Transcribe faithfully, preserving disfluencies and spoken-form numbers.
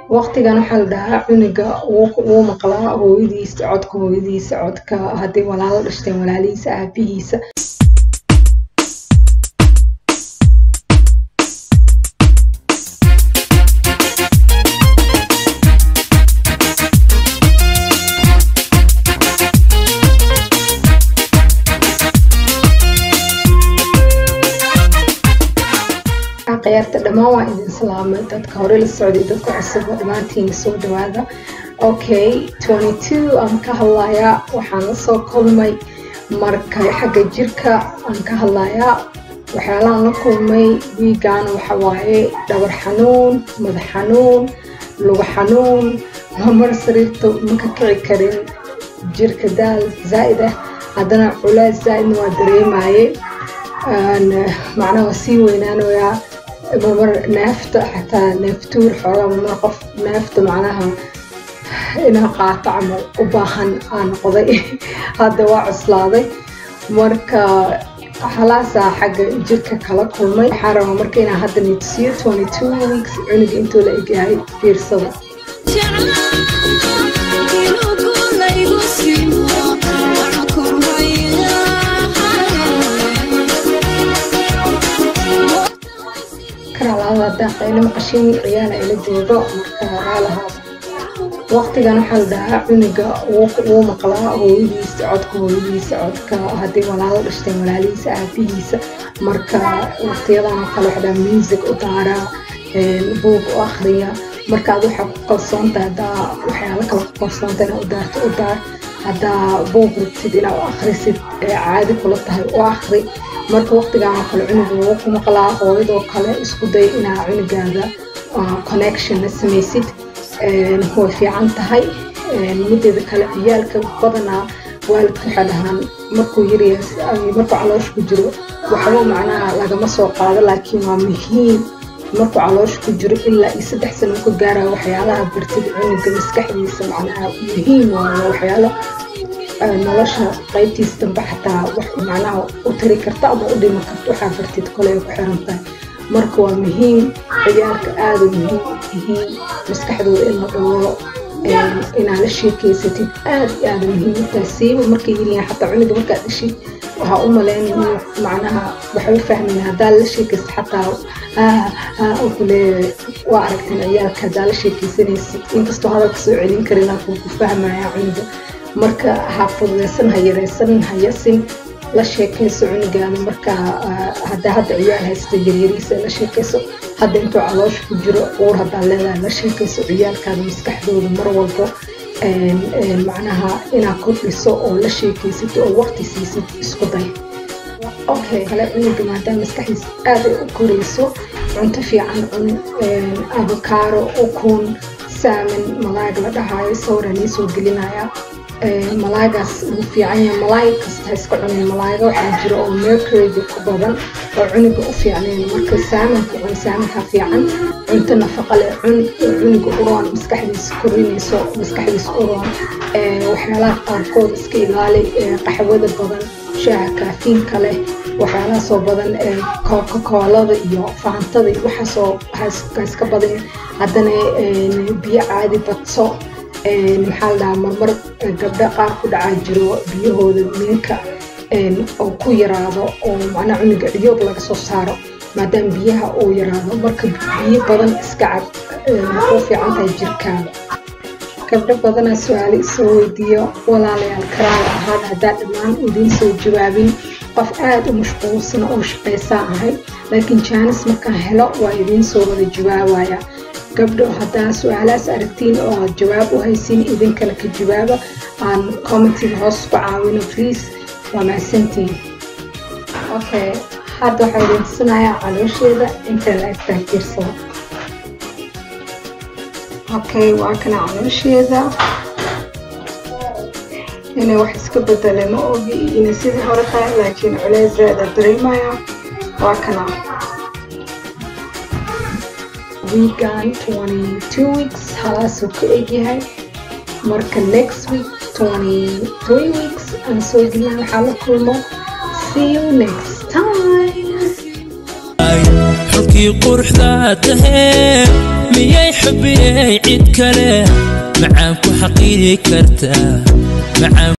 waqtigan waxa la dhahaa cunuga uu maqlaa hooyadiisa codka hooyadiisa codka hadii walaalo dhashteen walaalihiisa aabihiisa قيرت دمان waa idin salaamay dadka hore la socday dadka cusub dhamaantiin soo dhawaada okay twenty-two aan ka hadlayaa waxaan la soo kulmay marka xagga jirka aan ka hadlayaa waxaan la kulmay wiigaan waxa waaye dhabar xanuun madax xanuun lugu xanuun mar sariirta ma ka kici karin jirka daal zaid ah hadana culays zaid waa dareemaye aan macnaha sii weynaanaya مر نافت حتى نفتور حولا من قف نافت معناها إنها قاطع وباخن عن قضي هذا وعصلاضي مركا حلاسة حق جركا كلا كل ما يحرم مركينا هذا نتصير twenty-two weeks عنق انتو لقي هاي في صدق كرالها داخل مقشين عيال إلى جوجو مركالها وقتنا حل ده عنق وو مقلا هويديس عدك هويديس عدك هدي ولا رشتين ولا ليس أبيس مركا وقتنا مقلا حدا ميوزك أطارة بوب وآخرية مركا ذو حق قصون دا وحيالك قصون دا أدار أدار هذا بوب رتدينا وآخري ست عادي كلها وآخري marka waqtigan kale cunugu uu ku maqlaa hooyadoo kale isku day ina cunugaaga connection la samaysid ee way fiican tahay midda kale ciyaalka badana waalidku xadahan markuu yiriyaa markuu caloosh ku jiro waxa macnaha laga ma soo qaado laakiin waa muhiim markuu caloosh ku jiro ilaa saddex sano ku gaaraa waxyaalaha bartid cunuga maskaxdiisa macnaha muhiim waa waxyaalo nolosha qaybtiisa dambe xataa wax macnaha u tiri karta ama u dhimi karta waxa fartid kale ku xirantahay marka waa muhiim ciyaalka aad u muhiim yihiin maskaxdooda in la dhawro in aan la sheekeysatid aad iyo aad muhiim taasiib markay yiriin xataa cunuga marka dhashid waxa u maleynaa macnaha waxa fahmin hadaa la sheekeysto xataa ah ah oo kale waa aragtin ciyaalka hadaa la sheekeysanaysid inkastoo hadalka soo celin karin laakiin ku fahmaya cunuga marka xafudaysan hayreesan hayasin la sheekayso cunugaana marka hada hada ciyaal haysta yaryariisa la sheekayso hada intuu caloosh ku jiro uur hada leedahay la sheekayso ciyaalkaada maskaxdooda mar walba een macnaha inaad kordhiso oo la sheekaysato oo waqti siisid isku day okay kale cunuga maadaama maskaxdiisa aad u korayso cunto fiican cun avocado ukun salmon malaag la dhahayo sawirani soo gelinaya malaagaas ugu fiican yahay malaay kasta iska cunin malaaga waxa jiro oo mercury ku badan oo cunuga u fiicneen marka saamanka cun saamanka fiican cunto nafaqo leh cun cunuga uroon maskaxdiisa korinayso maskaxdiisa uroon ee waxyaalaha qaarkood iska ilaali qaxwada badan shaaha kaafiinka leh waxyaalaha soo badan ee coca-colada iyo faantada waxa soo iska badan haddana biyo caadi badso maxaa la marmar gabdha qaar ku dhaca jiro biyahooda minka oo ku yaraado oo macna cunuga dhiyoob laga soo saaro maadaama biyaha uu yaraado marka biyo badan iska cab oo fiican tahay jirkaaga gabdha badan su'aalo soo weydiiyo walaalayaal karaal ahaad hadaa dhammaan idin soo jawaabin qof aad u mashquulsan oo shaqaysa ahay laakiin chance markaan helo waa idin soo wada jawaabaya gabdho hadaa su'aalaas aragtiin oo jawaab u haysin idinkana ka jawaaba aan commentiga hoos ku caawino please waa mahadsantiin okay hadda waxaan idin tusinayaa caloosheeda inta la taageersado okay waa kana caloosheeda inay wax iska bedeleen ma ogi inay sidii hore tahay laakiin culays zaad dareemaya waa kana weekend twenty-two weeks halasoo ka egyahay marka next week twenty-three weeks aan soo gelin waxaa la kulmo see you next time. حلكي قرح ذاته مياي حبي عيد كلام معاك وحقيقي كرتا معاك